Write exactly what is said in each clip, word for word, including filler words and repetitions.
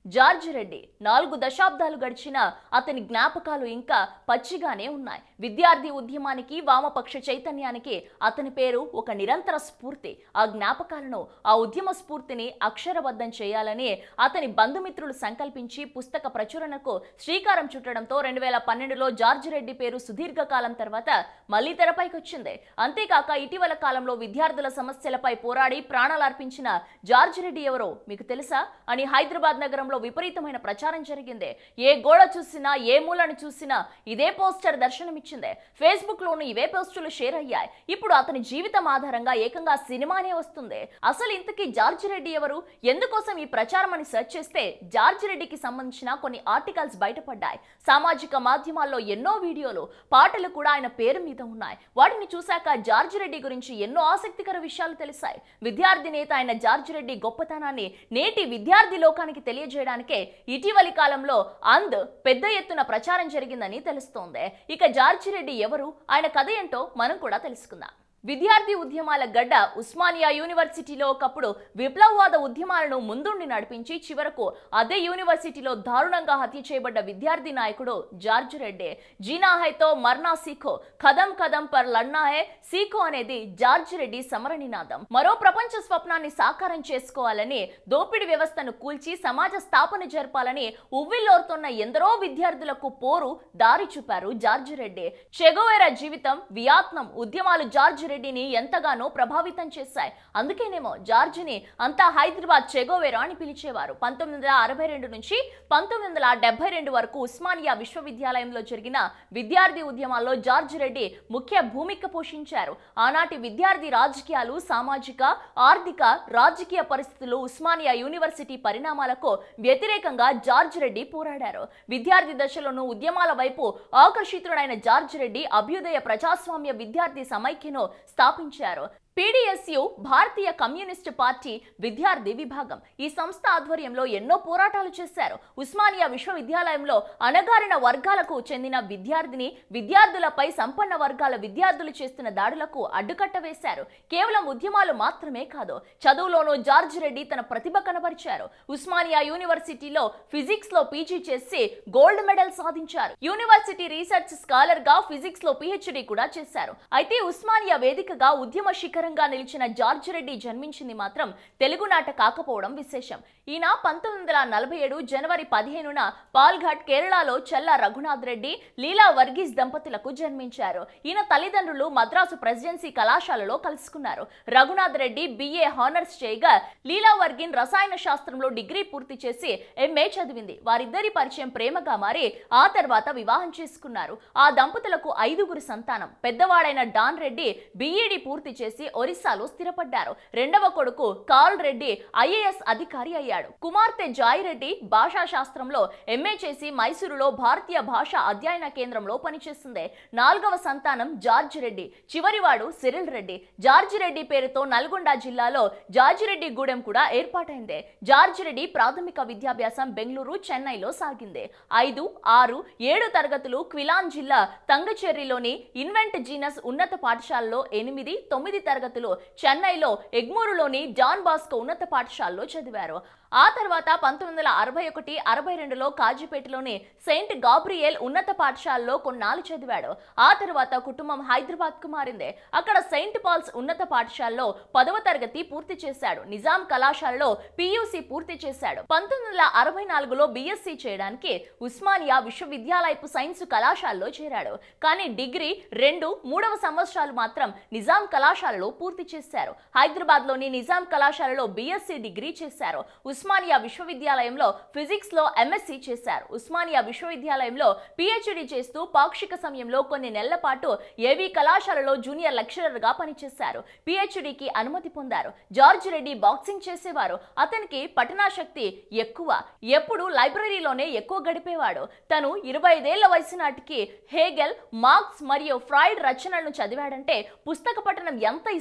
George Reddy నాలుగు దశాబ్దాలు గడిచిన అతని జ్ఞాపకాలు ఇంకా పచ్చిగానే ఉన్నాయి. విద్యార్థి ఉద్యమానికి, వామపక్ష చైతన్యానికి అతని పేరు ఒక నిరంతర స్ఫూర్తి. ఆ జ్ఞాపకాలను, ఆ ఉద్యమ స్ఫూర్తిని అక్షరబద్ధం చేయాలని అతని బంధుమిత్రులు సంకల్పించి పుస్తక ప్రచురణకు శ్రీకారం చుట్టడంతో రెండు వేల పన్నెండులో జార్జ్ రెడ్డి పేరు సుదీర్ఘకాలం తర్వాత మళ్లీ తెరపైకి వచ్చింది. అంతేకాక ఇటీవల కాలంలో విద్యార్థుల సమస్యలపై పోరాడి ప్రాణాలర్పించిన జార్జ్ రెడ్డి ఎవరో మీకు తెలుసా అని హైదరాబాద్ నగరంలో విపరీతమైన ప్రచారం జరిగింది. ఏ గోడ చూసినా, ఏ మూలను చూసినా ఇదే పోస్టర్ దర్శనమిచ్చింది. ఫేస్బుక్ లోను ఇవే పోస్టులు షేర్ అయ్యాయి. ఇప్పుడు అతని జీవితం ఆధారంగా ఏకంగా సినిమానే వస్తుంది. అసలు ఇంతకీ జార్జ్ రెడ్డి ఎవరు, ఎందుకోసం ఈ ప్రచారం అని సెర్చ్ చేస్తే జార్జ్ రెడ్డికి సంబంధించిన కొన్ని ఆర్టికల్స్ బయటపడ్డాయి. సామాజిక మాధ్యమాల్లో ఎన్నో వీడియోలు, పాటలు కూడా ఆయన పేరు మీద ఉన్నాయి. వాటిని చూశాక జార్జ్ రెడ్డి గురించి ఎన్నో ఆసక్తికర విషయాలు తెలిసాయి. విద్యార్థి నేత అయిన జార్జ్ రెడ్డి గొప్పతనాన్ని నేటి విద్యార్థి లోకానికి తెలియజేయడానికే ఇటీవలి కాలంలో అండ్ పెద్ద ఎత్తున ప్రచారం జరిగిందని తెలుస్తోంది. ఇక జార్జ్ రెడ్డి ఎవరు, ఆయన కథ ఏంటో మనం కూడా తెలుసుకుందాం. విద్యార్థి ఉద్యమాల గడ్డ ఉస్మానియా యూనివర్సిటీలో ఒకప్పుడు విప్లవవాద ఉద్యమాలను ముందుండి నడిపించి చివరకు అదే యూనివర్సిటీలో దారుణంగా హత్య చేయబడ్డ విద్యార్థి నాయకుడు జార్జ్ రెడ్డి. జీనా హైతో మర్నా సీఖో, కదం కదం పర్ లడ్నా హై సీఖో అనేది జార్జ్ రెడ్డి సమర నినాదం. మరో ప్రపంచ స్వప్నాన్ని సాకారం చేసుకోవాలని, దోపిడీ వ్యవస్థను కూల్చి సమాజ స్థాపన జరపాలని ఉవ్విల్లోరుతున్న ఎందరో విద్యార్థులకు పోరు దారి చూపారు జార్జ్ రెడ్డి. చెగోవెరా జీవితం, వియత్నాం ఉద్యమాలు జార్జ్ రెడ్డిని ఎంతగానో ప్రభావితం చేశాయి. అందుకేనేమో జార్జిని అంతా హైదరాబాద్ చెగోవెరా అని పిలిచేవారు. పంతొమ్మిది వందల అరవై రెండు నుంచి పంతొమ్మిది వందల డెబ్బై రెండు వరకు ఉస్మానియా విశ్వవిద్యాలయంలో జరిగిన విద్యార్థి ఉద్యమాల్లో జార్జ్ రెడ్డి ముఖ్య భూమిక పోషించారు. ఆనాటి విద్యార్థి రాజకీయాలు, సామాజిక, ఆర్థిక, రాజకీయ పరిస్థితులు, ఉస్మానియా యూనివర్సిటీ పరిణామాలకు వ్యతిరేకంగా జార్జ్ రెడ్డి పోరాడారు. విద్యార్థి దశలోనూ ఉద్యమాల వైపు ఆకర్షితుడైన జార్జ్ రెడ్డి అభ్యుదయ ప్రజాస్వామ్య విద్యార్థి సమైక్యను స్థాపించారు. పీడీఎస్యు భారతీయ కమ్యూనిస్టు పార్టీ విద్యార్థి విభాగం. ఈ సంస్థ ఆధ్వర్యంలో ఎన్నో పోరాటాలు చేశారు. ఉస్మానియా విశ్వవిద్యాలయంలో అణగారిన వర్గాలకు చెందిన విద్యార్థిని విద్యార్థులపై సంపన్న వర్గాల విద్యార్థులు చేస్తున్న దాడులకు అడ్డుకట్ట వేశారు. కేవలం ఉద్యమాలు మాత్రమే కాదు, చదువులోనూ జార్జ్ రెడ్డి తన ప్రతిభ కనబరిచారు. ఉస్మానియా యూనివర్సిటీలో ఫిజిక్స్ లో పీజీ చేసి గోల్డ్ మెడల్ సాధించారు. యూనివర్సిటీ రీసెర్చ్ స్కాలర్ గా ఫిజిక్స్ లో పీహెచ్డీ కూడా చేశారు. అయితే ఉస్మానియా వేదికగా ఉద్యమ శిఖర నిలిచిన జార్జ్ రెడ్డి జన్మించింది మాత్రం తెలుగునాట కాకపోవడం విశేషం. ఈయన పంతొమ్మిది వందల నలభై ఏడు జనవరి పదిహేనున పాల్ఘాట్ కేరళలో చెల్ల రఘునాథ్ రెడ్డి, లీలా వర్గీస్ దంపతులకు జన్మించారు. ఈయన తల్లిదండ్రులు మద్రాసు ప్రెసిడెన్సీ కళాశాలలో కలుసుకున్నారు. రఘునాథ్ రెడ్డి బిఏ హానర్స్ చేయగా, లీలా వర్గిన్ రసాయన శాస్త్రంలో డిగ్రీ పూర్తి చేసి ఎంఏ చదివింది. వారిద్దరి పరిచయం ప్రేమగా మారి ఆ తర్వాత వివాహం చేసుకున్నారు. ఆ దంపతులకు ఐదుగురు సంతానం. పెద్దవాడైన డాన్ రెడ్డి బిఈడి పూర్తి చేసి ఒరిస్సాలో స్థిరపడ్డారు. రెండవ కొడుకు కార్ల్ రెడ్డి ఐఏఎస్ అధికారి అయ్యాడు. కుమార్తె జాయ్ రెడ్డి భాషా శాస్త్రంలో ఎంఏ చేసి మైసూరులో భారతీయ భాషా అధ్యయన కేంద్రంలో పనిచేస్తుంది. నాలుగవ సంతానం జార్జ్ రెడ్డి, చివరివాడు సిరిల్ రెడ్డి. జార్జ్ రెడ్డి పేరుతో నల్గొండ జిల్లాలో జార్జిరెడ్డి గూడెం కూడా ఏర్పాటైంది. జార్జ్ రెడ్డి ప్రాథమిక విద్యాభ్యాసం బెంగళూరు, చెన్నైలో సాగింది. ఐదు, ఆరు, ఏడు తరగతులు క్విలాన్ జిల్లా తంగచెర్రిలోని ఇన్వెంట్ జీనస్ ఉన్నత పాఠశాలలో, ఎనిమిది, తొమ్మిది తరగతులు చెన్నైలో ఎగ్మూరులోని జాన్ బాస్కో ఉన్నత పాఠశాలలో చదివారు. ఆ తర్వాత పంతొమ్మిది వందల అరవై ఒకటి అరవై రెండులో కాజీపేటలోని సెయింట్ గాబ్రియల్ ఉన్నత పాఠశాలలో కొన్నాళ్ళు చదివాడు. ఆ తర్వాత కుటుంబం హైదరాబాద్ కు మారింది. అక్కడ సెయింట్ పాల్స్ ఉన్నత పాఠశాలలో పదవ తరగతి పూర్తి చేశాడు. నిజాం కళాశాలలో పియూసీ పూర్తి చేశాడు. పంతొమ్మిది వందల అరవై నాలుగులో బిఎస్సీ చేయడానికి ఉస్మానియా విశ్వవిద్యాలయపు సైన్స్ కళాశాలలో చేరాడు. కానీ డిగ్రీ రెండు, మూడవ సంవత్సరాలు మాత్రం నిజాం కళాశాలలో పూర్తి చేశారు. హైదరాబాద్ లోని నిజాం కళాశాలలో బిఎస్సీ డిగ్రీ చేశారు. ఉస్మానియా విశ్వవిద్యాలయంలో ఫిజిక్స్ లో ఎంఎస్సీ చేశారు. ఉస్మానియా విశ్వవిద్యాలయంలో పిహెచ్డి చేస్తూ పాక్షిక సమయంలో కొన్ని నెలల పాటు ఏవీ కళాశాలలో జూనియర్ లెక్చరర్ గా పనిచేశారు. పిహెచ్డికి అనుమతి పొందారు. జార్జ్ రెడ్డి బాక్సింగ్ చేసేవారు. అతనికి పఠనాశక్తి ఎక్కువ. ఎప్పుడు లైబ్రరీలోనే ఎక్కువ గడిపేవాడు. తను ఇరవై ఐదేళ్ల వయసు నాటికి హేగెల్, మార్క్స్ మరియు ఫ్రాయిడ్ రచనలను చదివాడంటే పుస్తక పఠనం ఎంత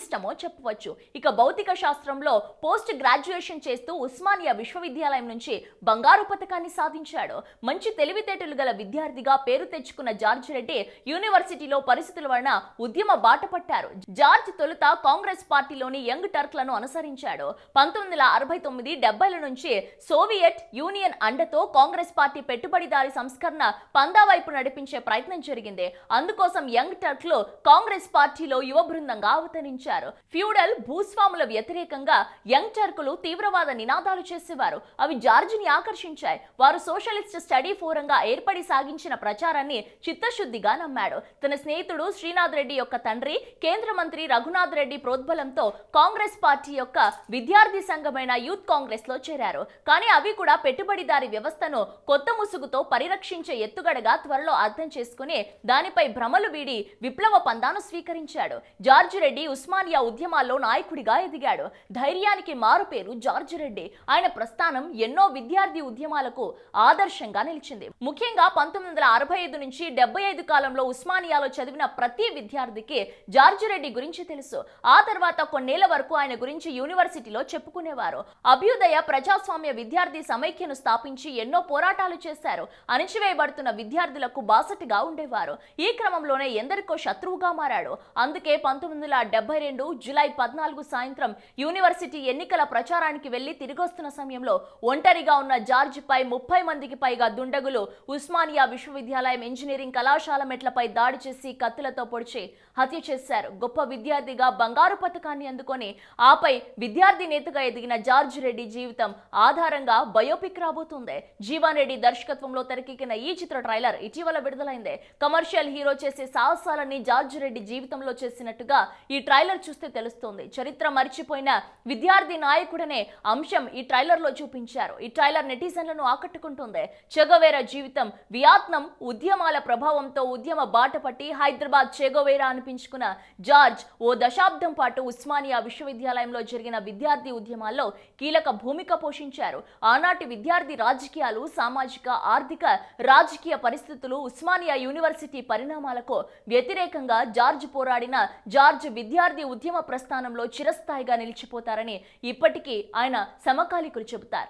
అదృష్టమో చెప్పవచ్చు. ఇక భౌతిక శాస్త్రంలో పోస్ట్ గ్రాడ్యుయేషన్ చేస్తూ ఉస్మానియా విశ్వవిద్యాలయం నుంచి బంగారు పతకాన్ని సాధించాడు. మంచి తెలివితేటలు గల విద్యార్థిగా పేరు తెచ్చుకున్న జార్జ్ రెడ్డి యూనివర్సిటీలో పరిస్థితుల వలన ఉద్యమ బాట పట్టారు. జార్జ్ తొలుత కాంగ్రెస్ పార్టీలోని యంగ్ టర్క్లను అనుసరించాడు. పంతొమ్మిది వందల అరవై తొమ్మిది డెబ్బైల నుంచి సోవియట్ యూనియన్ అండతో కాంగ్రెస్ పార్టీ పెట్టుబడిదారి సంస్కరణ పందా వైపు నడిపించే ప్రయత్నం జరిగింది. అందుకోసం యంగ్ టర్క్లు కాంగ్రెస్ పార్టీలో యువ బృందంగా అవతరించారు. ఫ్యూడల్ భూస్వాముల వ్యతిరేకంగా యంగ్ టర్కులు తీవ్రవాద నినాదాలు చేసేవారు. అవి జార్జిని ఆకర్షించాయి. వారు సోషలిస్ట్ స్టడీ ఫోరంగా ఏర్పడి సాగించిన ప్రచారాన్ని చిత్తశుద్ధిగా నమ్మాడు. తన స్నేహితుడు శ్రీనాథ్ రెడ్డి యొక్క తండ్రి కేంద్ర మంత్రి రఘునాథ్ రెడ్డి ప్రోద్బలంతో కాంగ్రెస్ పార్టీ యొక్క విద్యార్థి సంఘమైన యూత్ కాంగ్రెస్ లో చేరారు. కానీ అవి కూడా పెట్టుబడిదారి వ్యవస్థను కొత్త ముసుగుతో పరిరక్షించే ఎత్తుగడగా త్వరలో అర్థం చేసుకుని దానిపై భ్రమలు వీడి విప్లవ పందాను స్వీకరించాడు. జార్జ్ రెడ్డి ఉస్మానియా ఉద్యమాల్లో నాయకుడిగా ఎదిగాడు. ధైర్యానికి మారుపేరు జార్జ్ రెడ్డి. ఆయన ప్రస్థానం ఎన్నో విద్యార్థి ఉద్యమాలకు ఆదర్శంగా నిలిచింది. ముఖ్యంగా పంతొమ్మిది వందల అరవై ఐదు నుంచి డెబ్బై ఐదు కాలంలో ఉస్మానియాలో చదివిన ప్రతి విద్యార్థికి జార్జ్ రెడ్డి గురించి తెలుసు. ఆ తర్వాత కొన్నేళ్ల వరకు ఆయన గురించి యూనివర్సిటీలో చెప్పుకునేవారు. అభ్యుదయ ప్రజాస్వామ్య విద్యార్థి సమైక్యను స్థాపించి ఎన్నో పోరాటాలు చేశారు. అణిచివేయబడుతున్న విద్యార్థులకు బాసటగా ఉండేవారు. ఈ క్రమంలోనే ఎందరికో శత్రువుగా మారాడు. అందుకే పంతొమ్మిది వందల డెబ్బై రెండు జూలై పద్నాలుగు సాయంత్రం యూనివర్సిటీ ఎన్నికల ప్రచారానికి వెళ్లి తిరిగొస్తున్న సమయంలో ఒంటరిగా ఉన్న జార్జ్ పై ముప్పై మందికి పైగా దుండగులు ఉస్మానియా విశ్వవిద్యాలయం ఇంజనీరింగ్ కళాశాల మెట్లపై దాడి చేసి కత్తులతో పొడిచి హత్య చేశారు. గొప్ప విద్యార్థిగా బంగారు పతకాన్ని అందుకొని ఆపై విద్యార్థి నేతగా ఎదిగిన జార్జ్ రెడ్డి జీవితం ఆధారంగా బయోపిక్ రాబోతుంది. జీవన్ రెడ్డి దర్శకత్వంలో తెరకెక్కిన ఈ చిత్ర ట్రైలర్ ఇటీవల విడుదలైంది. కమర్షియల్ హీరో చేసే సాహసాలన్నీ జార్జ్ రెడ్డి జీవితంలో చేసినట్టుగా ఈ ట్రైలర్ చూస్తే తెలుస్తోంది. చరిత్ర మరిచిపోయిన విద్యార్థి నాయకుడనే అంశం ఈ ట్రైలర్ లో చూపించారు. ఈ ట్రైలర్ నెటిజన్లను ఆకట్టుకుంటుంది. చెగోవేరా జీవితం వియత్నాం ఉద్యమాల ప్రభావంతో ఉద్యమ బాట పట్టి హైదరాబాద్ చెగోవేరా అనిపించుకున్న జార్జ్ ఓ దశాబ్దం పాటు ఉస్మానియా విశ్వవిద్యాలయంలో జరిగిన విద్యార్థి ఉద్యమాల్లో కీలక భూమిక పోషించారు. ఆనాటి విద్యార్థి రాజకీయాలు, సామాజిక, ఆర్థిక, రాజకీయ పరిస్థితులు, ఉస్మానియా యూనివర్సిటీ పరిణామాలకు వ్యతిరేకంగా జార్జ్ పోరాడిన జార్జ్ విద్యార్థి ఉద్యమ ప్రస్థానంలో చిరస్థాయిగా నిలిచిపోతారని ఇప్పటికీ ఆయన సమకాలీకులు చెబుతారు.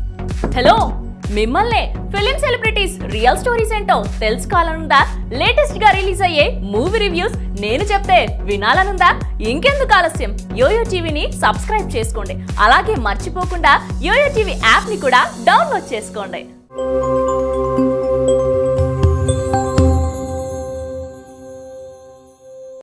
హలో, మిమ్మల్నే ఫిలిం సెలబ్రిటీస్ రియల్ స్టోరీస్ ఏంటో తెలుసుకోవాలనుందా? లేటెస్ట్ గా రిలీజ్ అయ్యే మూవీ రివ్యూస్ నేను చెప్తే వినాలనుందా? ఇంకెందుకు ఆలస్యం, యోయో టీవీని సబ్స్క్రైబ్ చేసుకోండి. అలాగే మర్చిపోకుండా యోయో టీవీ యాప్ ని కూడా డౌన్లోడ్ చేసుకోండి.